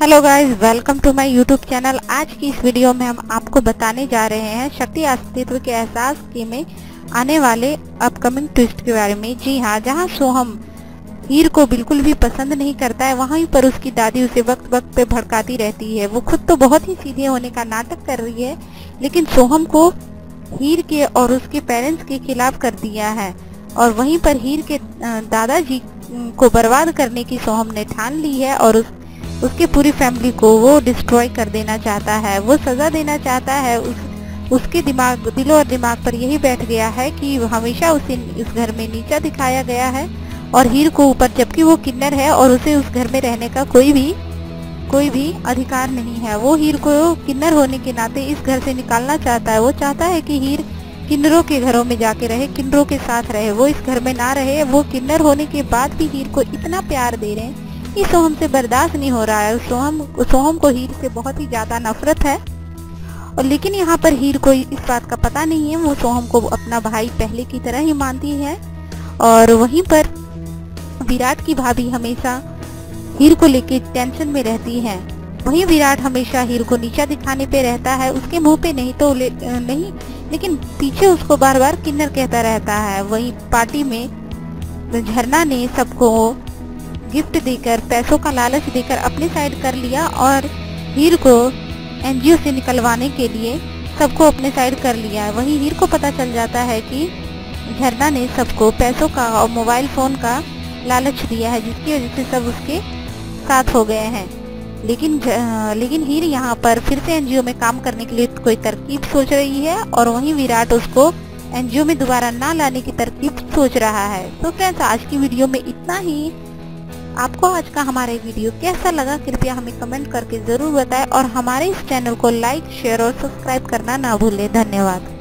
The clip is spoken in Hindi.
Hello guys, welcome to my YouTube channel. आज की इस वीडियो में हम आपको बताने जा रहे हैं शक्ति अस्तित्व के एहसास के में आने वाले अपकमिंग ट्विस्ट के बारे में। जी हाँ, जहाँ सोहम हीर को बिल्कुल भी पसंद नहीं करता है, वहीं पर उसकी दादी उसे वक्त वक्त पे भड़काती रहती है। वो खुद तो बहुत ही सीधे होने का नाटक कर रही है, लेकिन सोहम को हीर के और उसके पेरेंट्स के खिलाफ कर दिया है। और वहीं पर हीर के दादाजी को बर्बाद करने की सोहम ने ठान ली है और उसके पूरी फैमिली को वो डिस्ट्रॉय कर देना चाहता है। वो सजा देना चाहता है। उसके दिलो और दिमाग पर यही बैठ गया है कि हमेशा उसे इस घर में नीचा दिखाया गया है और हीर को ऊपर, जबकि वो किन्नर है और उसे उस घर में रहने का कोई भी अधिकार नहीं है। वो हीर को किन्नर होने के नाते इस घर से निकालना चाहता है। वो चाहता है कि हीर किन्नरों के घरों में जाके रहे, किन्नरों के साथ रहे, वो इस घर में ना रहे। वो किन्नर होने के बाद भी हीर को इतना प्यार दे रहे हैं, ये सोहम से बर्दाश्त नहीं हो रहा है। सोहम को हीर से बहुत ही ज्यादा नफरत है, और लेकिन यहाँ पर हीर को इस बात का पता नहीं है। वो सोहम को अपना भाई पहले की तरह ही मानती है। और वहीं पर विराट की भाभी हमेशा हीर को लेके टेंशन में रहती है। वहीं विराट हमेशा हीर को नीचा दिखाने पे रहता है, उसके मुंह पे नहीं तो नहीं, लेकिन पीछे उसको बार बार किन्नर कहता रहता है। वहीं पार्टी में झरना ने सबको गिफ्ट देकर, पैसों का लालच देकर अपने साइड कर लिया और हीर को एनजीओ से निकलवाने के लिए सबको अपने साइड कर लिया। वहीं हीर को पता चल जाता है कि झरना ने सबको पैसों का और मोबाइल फोन का लालच दिया है, जिसकी वजह से सब उसके साथ हो गए हैं। लेकिन हीर यहाँ पर फिर से एनजीओ में काम करने के लिए कोई तरकीब सोच रही है, और वहीं विराट उसको एनजीओ में दोबारा ना लाने की तरकीब सोच रहा है। तो फ्रेंड्स, आज की वीडियो में इतना ही। आपको आज का हमारा वीडियो कैसा लगा, कृपया हमें कमेंट करके जरूर बताएं, और हमारे इस चैनल को लाइक, शेयर और सब्सक्राइब करना ना भूलें। धन्यवाद।